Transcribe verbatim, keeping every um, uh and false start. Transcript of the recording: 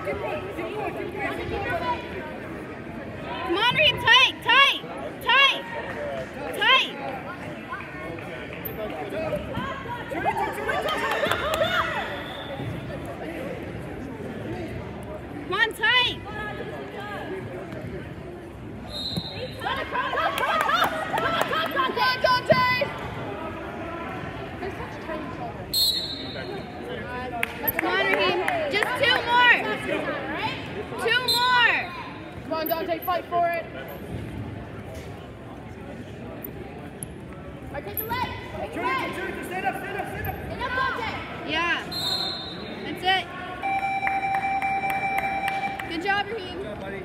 Come on, Raheem, tight, tight, tight, tight. Come on, tight. Come on, Raheem. Just two more. Two more. Come on, Dante, fight for it. All right, take the leg. Take the leg. Stand up, stand up, stand up. Stand up, Dante. Yeah. That's it. Good job, Raheem. Good job, buddy.